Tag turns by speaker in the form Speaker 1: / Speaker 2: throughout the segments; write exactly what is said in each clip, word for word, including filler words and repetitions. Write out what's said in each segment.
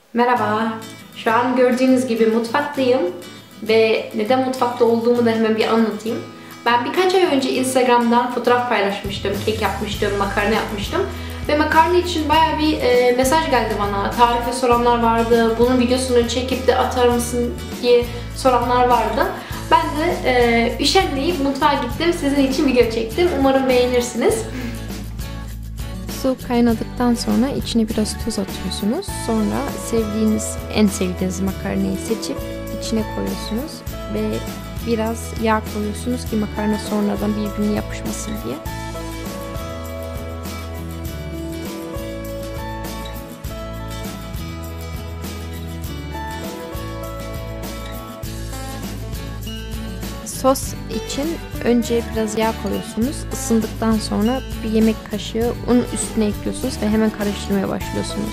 Speaker 1: Merhaba. Şu an gördüğünüz gibi mutfaktayım ve neden mutfakta olduğumu da hemen bir anlatayım. Ben birkaç ay önce Instagram'dan fotoğraf paylaşmıştım, kek yapmıştım, makarna yapmıştım ve makarna için bayağı bir e, mesaj geldi bana. Tarife soranlar vardı, bunun videosunu çekip de atar mısın diye soranlar vardı. Ben de e, üşenmeyip mutfağa gittim, sizin için video çektim. Umarım beğenirsiniz. Su kaynadıktan sonra içine biraz tuz atıyorsunuz. Sonra sevdiğiniz, en sevdiğiniz makarnayı seçip içine koyuyorsunuz ve biraz yağ koyuyorsunuz ki makarna sonradan birbirine yapışmasın diye. Sos için önce biraz yağ koyuyorsunuz. Isındıktan sonra bir yemek kaşığı un üstüne ekliyorsunuz ve hemen karıştırmaya başlıyorsunuz.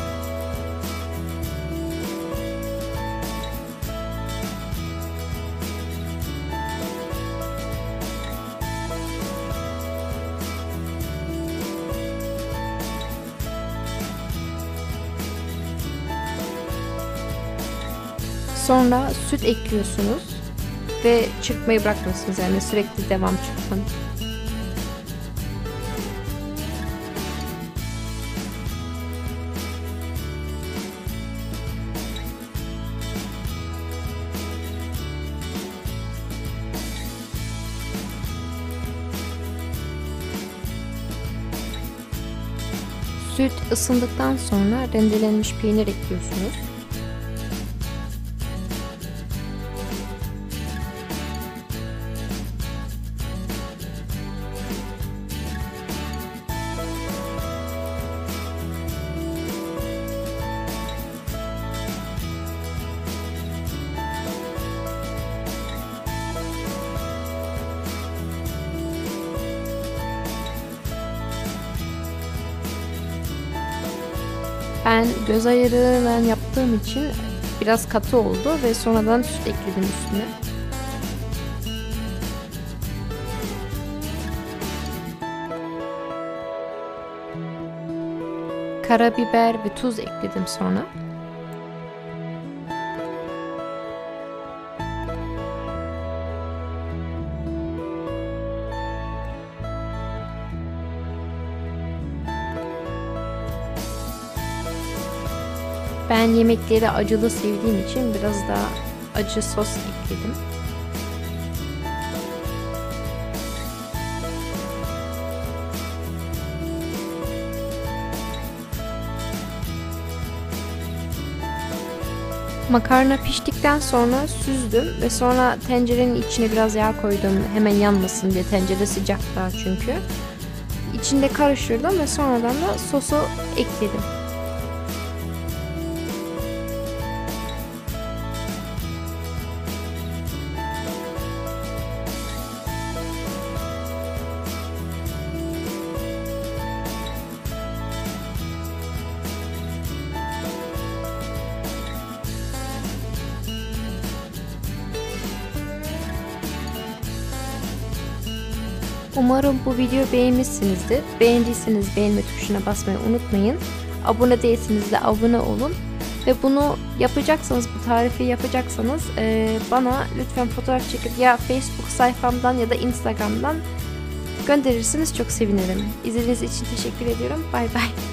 Speaker 1: Sonra süt ekliyorsunuz ve çırpmayı bırakmıyorsunuz, yani sürekli devam çırpın. Süt ısındıktan sonra rendelenmiş peynir ekliyorsunuz. Ben göz ayarıyla yaptığım için biraz katı oldu ve sonradan süt ekledim üstüne. Karabiber ve tuz ekledim sonra. Ben yemekleri acılı sevdiğim için biraz daha acı sos ekledim. Makarna piştikten sonra süzdüm ve sonra tencerenin içine biraz yağ koydum, hemen yanmasın diye, tencere sıcak daha çünkü. İçinde karıştırdım ve sonradan da sosu ekledim. Umarım bu videoyu beğenmişsinizdir. Beğendiyseniz beğenme tuşuna basmayı unutmayın. Abone değilseniz de abone olun. Ve bunu yapacaksanız, bu tarifi yapacaksanız e, bana lütfen fotoğraf çekip ya Facebook sayfamdan ya da Instagram'dan gönderirseniz çok sevinirim. İzlediğiniz için teşekkür ediyorum. Bay bay.